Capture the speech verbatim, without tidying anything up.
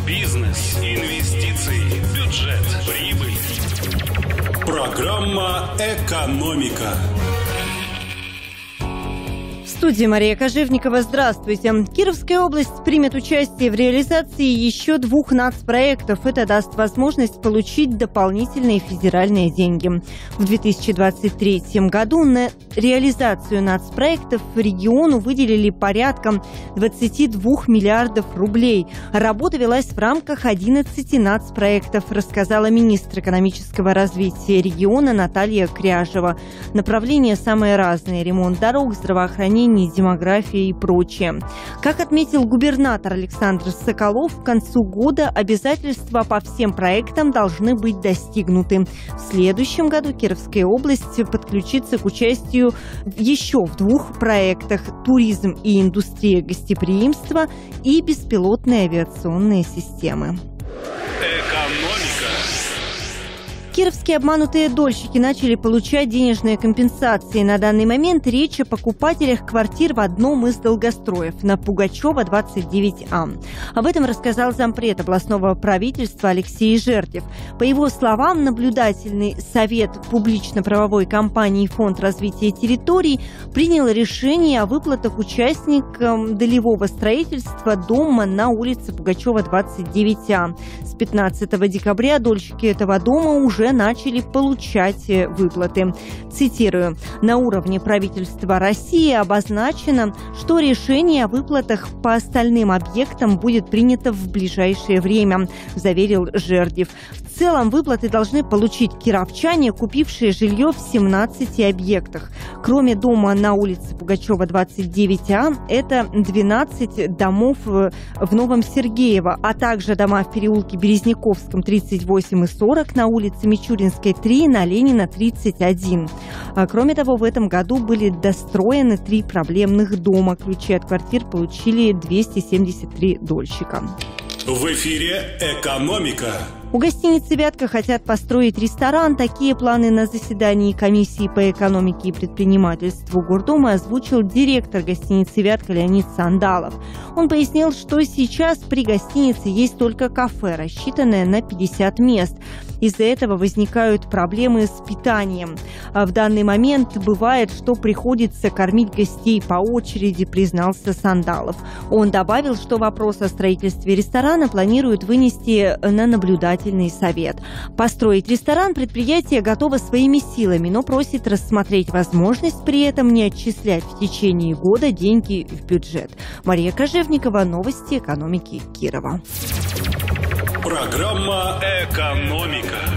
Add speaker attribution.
Speaker 1: Бизнес, инвестиции, бюджет, прибыль. Программа «Экономика».
Speaker 2: В студии Мария Кожевникова. Здравствуйте. Кировская область примет участие в реализации еще двух нацпроектов. Это даст возможность получить дополнительные федеральные деньги. В две тысячи двадцать третьем году на реализацию нацпроектов региону выделили порядка двадцати двух миллиардов рублей. Работа велась в рамках одиннадцати нацпроектов, рассказала министр экономического развития региона Наталья Кряжева. Направления самые разные: ремонт дорог, здравоохранение, демография и прочее. Как отметил губернатор Александр Соколов, к концу года обязательства по всем проектам должны быть достигнуты. В следующем году Кировская область подключится к участию еще в двух проектах: туризм и индустрия гостеприимства и беспилотные авиационные системы.
Speaker 1: Экономика.
Speaker 2: Кировские обманутые дольщики начали получать денежные компенсации. На данный момент речь о покупателях квартир в одном из долгостроев на Пугачева, двадцать девять А. Об этом рассказал зампред областного правительства Алексей Жердев. По его словам, наблюдательный совет публично-правовой компании «Фонд развития территорий» принял решение о выплатах участникам долевого строительства дома на улице Пугачева, двадцать девять А. С пятнадцатого декабря дольщики этого дома уже начали получать выплаты. Цитирую: «На уровне правительства России обозначено, что решение о выплатах по остальным объектам будет принято в ближайшее время», заверил Жердев. В целом выплаты должны получить кировчане, купившие жилье в семнадцати объектах. Кроме дома на улице Пугачева, двадцать девять А, это двенадцать домов в Новом Сергеево, а также дома в переулке Березняковском, тридцать восемь и сорок, на улице Мичуринской, три, на Ленина, тридцать один. Кроме того, в этом году были достроены три проблемных дома. Ключи от квартир получили двести семьдесят три дольщика.
Speaker 1: В эфире «Экономика».
Speaker 2: У гостиницы «Вятка» хотят построить ресторан. Такие планы на заседании комиссии по экономике и предпринимательству Гордума озвучил директор гостиницы «Вятка» Леонид Сандалов. Он пояснил, что сейчас при гостинице есть только кафе, рассчитанное на пятьдесят мест. Из-за этого возникают проблемы с питанием. В данный момент бывает, что приходится кормить гостей по очереди, признался Сандалов. Он добавил, что вопрос о строительстве ресторана планируют вынести на наблюдательный совет. Построить ресторан предприятие готово своими силами, но просит рассмотреть возможность при этом не отчислять в течение года деньги в бюджет. Мария Кожевникова, новости экономики Кирова.
Speaker 1: Программа «Экономика».